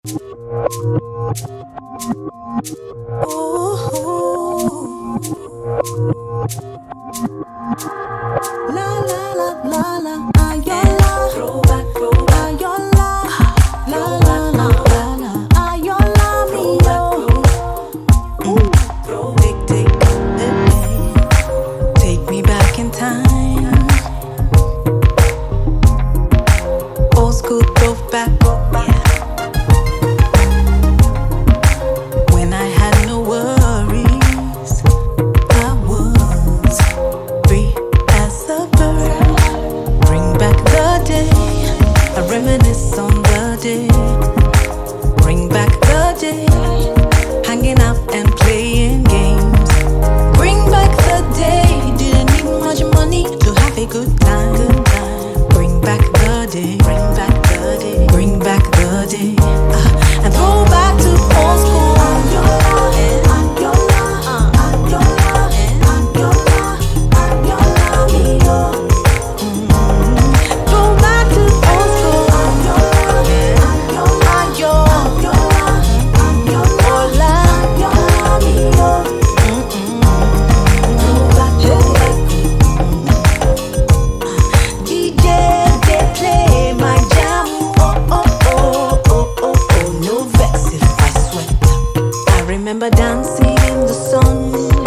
La la la la la, Ayola. Throwback, Ayola. La la la la la, Ayola mio. Take me back in time. Old school throwback. When I had no worries, I was free as a bird. Bring back the day, I reminisce on the day. Bring back the day, hanging out and playing games. Bring back the day, didn't need much money to have a good time. Bring back the day, bring back the day, bring back the day, and throw back to old school. Remember dancing in the sun,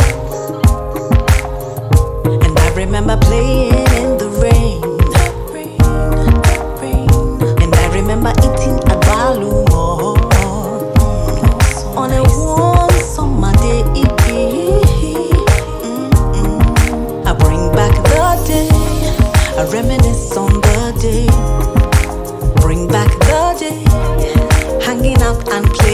and I remember playing in the rain, and I remember eating a balumo on a warm summer day. I bring back the day, I reminisce on the day. Bring back the day, hanging out and playing.